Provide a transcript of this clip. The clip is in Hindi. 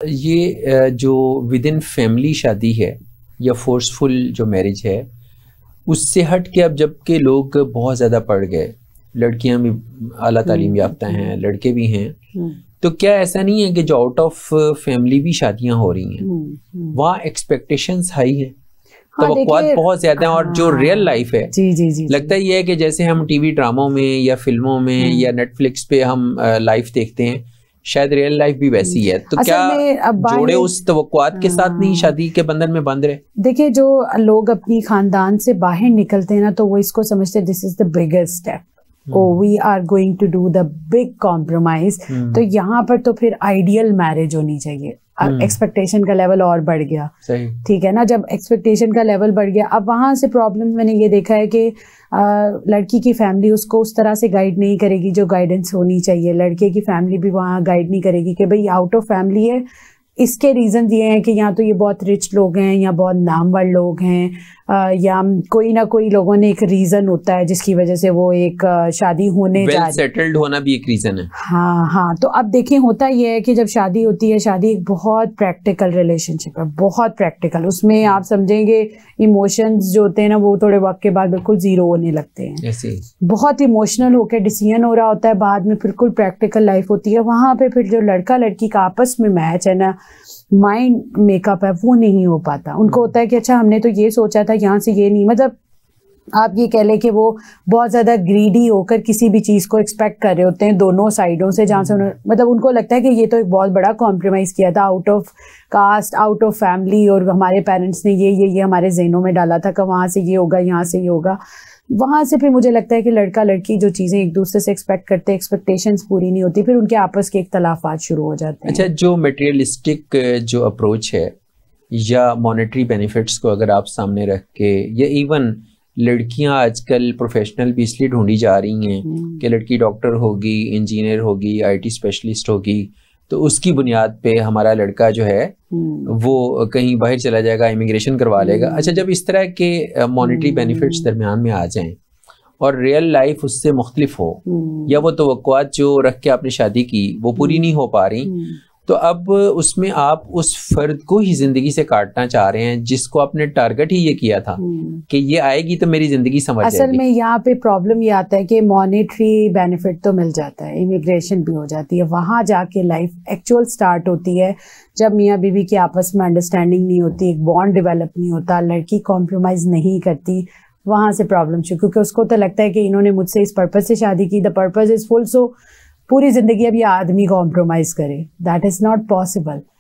ये जो विद इन फैमिली शादी है या फोर्सफुल जो मैरिज है, उससे हट के अब जबकि लोग बहुत ज़्यादा पढ़ गए, लड़कियां भी आला तालीम याफ्ता हैं, लड़के भी हैं, तो क्या ऐसा नहीं है कि जो आउट ऑफ फैमिली भी शादियां हो रही हैं, वहाँ एक्सपेक्टेशंस हाई है, तवक्कुआत बहुत ज्यादा है, और जो रियल लाइफ है जी, लगता ही है कि जैसे हम टीवी ड्रामों में या फिल्मों में या नेटफ्लिक्स पे हम लाइफ देखते हैं, शायद रियल लाइफ भी वैसी है। तो क्या जोड़े उस तवक्कुआत के साथ नहीं शादी के बंधन में बंध रहे? देखिए, जो लोग अपनी खानदान से बाहर निकलते हैं ना, तो वो इसको समझते हैं this is the biggest step, we are going to do the big compromise. तो यहाँ पर तो फिर आइडियल मैरिज होनी चाहिए। एक्सपेक्टेशन का लेवल और बढ़ गया, ठीक है ना। जब एक्सपेक्टेशन का लेवल बढ़ गया, अब वहां से प्रॉब्लम मैंने ये देखा है कि लड़की की फैमिली उसको उस तरह से गाइड नहीं करेगी जो गाइडेंस होनी चाहिए, लड़के की फैमिली भी वहाँ गाइड नहीं करेगी कि भाई आउट ऑफ फैमिली है। इसके रीजन ये हैं कि या तो ये बहुत रिच लोग हैं, या बहुत नामवर लोग हैं, या कोई ना कोई लोगों ने एक रीजन होता है जिसकी वजह से वो एक शादी होने जा रही है। सेटल्ड होना भी एक रीजन है। हाँ। तो अब देखिए, होता ये है कि जब शादी होती है, शादी एक बहुत प्रैक्टिकल रिलेशनशिप है, बहुत प्रैक्टिकल। उसमें आप समझेंगे इमोशंस जो होते हैं ना, वो थोड़े वक्त के बाद बिल्कुल जीरो होने लगते हैं। बहुत इमोशनल होकर डिसीजन हो रहा होता है, बाद में बिल्कुल प्रैक्टिकल लाइफ होती है। वहां पे फिर जो लड़का लड़की का आपस में मैच है ना, माइंड मेकअप है, वो नहीं हो पाता। उनको होता है कि अच्छा हमने तो ये सोचा था, यहाँ से ये नहीं, मतलब आप ये कह लें कि वो बहुत ज्यादा ग्रीडी होकर किसी भी चीज को एक्सपेक्ट कर रहे होते हैं दोनों साइडों से, जहाँ से मतलब उनको लगता है कि ये तो एक बहुत बड़ा कॉम्प्रोमाइज किया था, out of caste, out of family, और हमारे पेरेंट्स ने ये हमारे ज़हनों में डाला था कि वहाँ से ये होगा, यहाँ से ये होगा। वहाँ से फिर मुझे लगता है कि लड़का लड़की जो चीज़ें एक दूसरे से एक्सपेक्ट करते हैं, एक्सपेक्टेशंस पूरी नहीं होती, फिर उनके आपस के इख्तलाफात शुरू हो जाते हैं। अच्छा, जो मटेरियलिस्टिक जो अप्रोच है या मॉनेटरी बेनिफिट्स को अगर आप सामने रख के, या इवन लड़कियां आजकल प्रोफेशनल भी इसलिए ढूंढी जा रही हैं कि लड़की डॉक्टर होगी, इंजीनियर होगी, IT स्पेशलिस्ट होगी, तो उसकी बुनियाद पे हमारा लड़का जो है वो कहीं बाहर चला जाएगा, इमिग्रेशन करवा लेगा। अच्छा, जब इस तरह के मॉनेटरी बेनिफिट्स दरमियान में आ जाएं और रियल लाइफ उससे मुख्तलिफ हो, या वो तवक्कुआत जो रख के आपने शादी की वो पूरी नहीं हो पा रही, तो अब उसमें आप उस फर्द को ही जिंदगी से काटना चाह रहे हैं जिसको आपने टारगेट ही ये किया था कि ये आएगी तो मेरी जिंदगी समझ जाएगी। असल में यहाँ पे प्रॉब्लम ये आता है कि मॉनेटरी बेनिफिट तो मिल जाता है, इमिग्रेशन भी हो जाती है, वहाँ जाके लाइफ एक्चुअल स्टार्ट होती है जब मियाँ बीवी की आपस में अंडरस्टैंडिंग नहीं होती, एक बॉन्ड डेवलप नहीं होता, लड़की कॉम्प्रोमाइज नहीं करती, वहाँ से प्रॉब्लम शुरू। क्योंकि उसको तो लगता है कि इन्होंने मुझसे इस पर्पज से शादी की, the purpose is full, so पूरी जिंदगी अब ये आदमी कॉम्प्रोमाइज करे, दैट इज नॉट पॉसिबल।